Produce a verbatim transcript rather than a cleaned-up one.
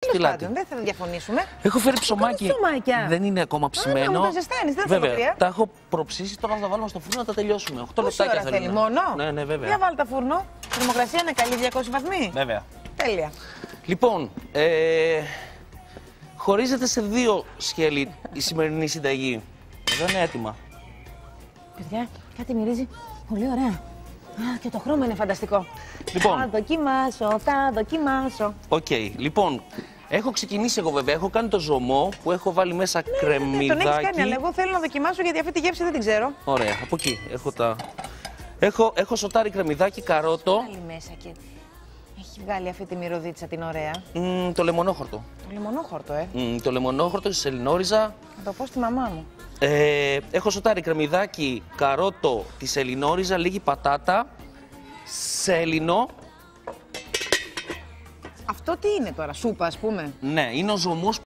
Σπηλάτη. πάντων, δεν θα διαφωνήσουμε. Έχω φέρει ψωμάκι. ψωμάκια. Δεν είναι ακόμα ψημένο. Α, ναι, μου τα ζεσταίνεις, δεν θα Βέβαια, τρία. τα έχω προψήσει. Τώρα θα τα βάλουμε στο φούρνο να τα τελειώσουμε. οκτώ Πόση λεπτάκια ώρα θέλει, θέλουν. μόνο? Ναι, ναι, βέβαια. Για βάλει τα φούρνο. Η θερμοκρασία είναι καλή, διακόσιοι βαθμοί. Βέβαια. Τέλεια. Λοιπόν, ε, χωρίζεται σε δύο σκέλη η σημερινή συνταγή. Εδώ είναι έτοιμα. Παιδιά, κάτι μυρίζει πολύ ωραία. Α, και το χρώμα είναι φανταστικό. Λοιπόν. Θα δοκιμάσω, θα δοκιμάσω. Οκ, okay. Λοιπόν, έχω ξεκινήσει εγώ βέβαια. Έχω κάνει το ζωμό που έχω βάλει μέσα Ναι, κρεμμυδάκι. τον έχεις κάνει, αλλά εγώ θέλω να δοκιμάσω γιατί αυτή τη γεύση δεν την ξέρω. Ωραία, από εκεί έχω τα. Έχω, έχω σοτάρι κρεμμυδάκι, καρότο. Βάλει μέσα και έχει βγάλει αυτή τη μυρωδίτσα την ωραία. Μ, το λεμονόχορτο. Το λεμονόχορτο, ε. Μ, το λεμονόχορτο, στη σελινόριζα. Θα το πω στη μαμά μου. Ε, έχω σοτάρι κρεμμυδάκι, καρότο, τη σελινόριζα, λίγη πατάτα, σέλινο. Αυτό τι είναι τώρα, σούπα, ας πούμε. Ναι, είναι ο ζωμός